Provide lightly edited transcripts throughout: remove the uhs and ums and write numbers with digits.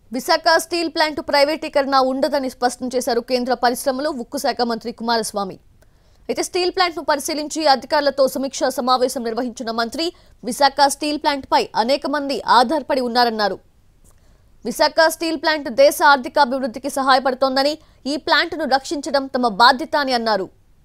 Visakha steel plant ప్రైవేటీకరణ ఉండదని స్పష్టం చేశారు కేంద్ర పరిశ్రమలు ఉక్కు శాఖ మంత్రి కుమారస్వామి. అయితే స్టీల్ ప్లాంట్ ను పరిశీలించి అధికారులతో సమీక్షా సమావేశం నిర్వహించిన మంత్రి విశాఖ స్టీల్ ప్లాంట్ పై అనేక మంది ఆధారపడి ఉన్నారన్నారు. విశాఖ స్టీల్ ప్లాంట్ దేశ ఆర్థికాభివృద్ధికి సహాయపడుతోందని, ఈ ప్లాంట్ ను రక్షించడం తమ బాధ్యత అని అన్నారు.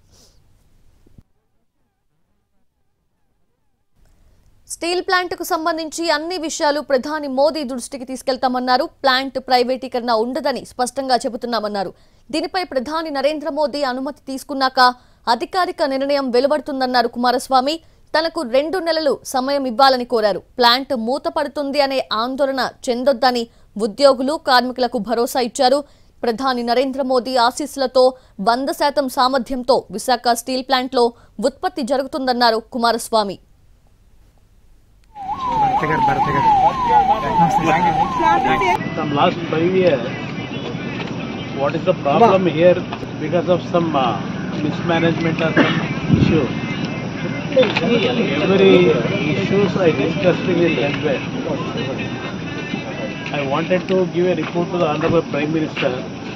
స్టీల్ ప్లాంట్ కు సంబంధించి అన్ని విషయాలు ప్రధాని మోదీ దృష్టికి తీసుకెళ్తామన్నారు. ప్లాంట్ ప్రైవేటీకరణ ఉండదని స్పష్టంగా చెబుతున్నామన్నారు. దీనిపై ప్రధాని నరేంద్ర మోదీ అనుమతి తీసుకున్నాక అధికారిక నిర్ణయం వెలువడుతుందన్నారు కుమారస్వామి. తనకు 2 నెలలు సమయం ఇవ్వాలని కోరారు. ప్లాంట్ మూతపడుతుంది అనే ఆందోళన చెందొద్దని ఉద్యోగులు, కార్మికులకు భరోసా ఇచ్చారు. ప్రధాని నరేంద్ర మోదీ ఆశీస్సులతో 100% సామర్థ్యంతో విశాఖ స్టీల్ ప్లాంట్ లో ఉత్పత్తి జరుగుతుందన్నారు Kumaraswamy. From last 5 years, what is the problem here? Because of some mismanagement or some issue. Every issues I discussed in London. I wanted to give a report to the Honorable Prime Minister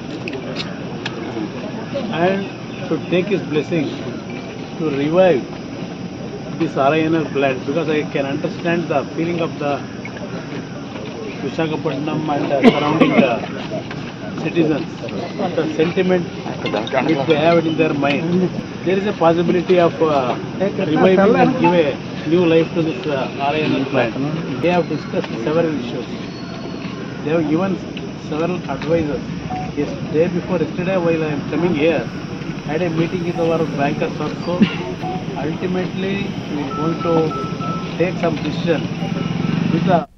and to take his blessing to revive this RINL plant, because I can understand the feeling of the Visakhapatnam and surrounding citizens, the sentiment which they have in their mind. There is a possibility of reviving and give a new life to this RINL plant. They have discussed several issues. They have given several advices. Yesterday while I am coming here, I had a meeting with our bankers also. Ultimately, we are going to take some decision with the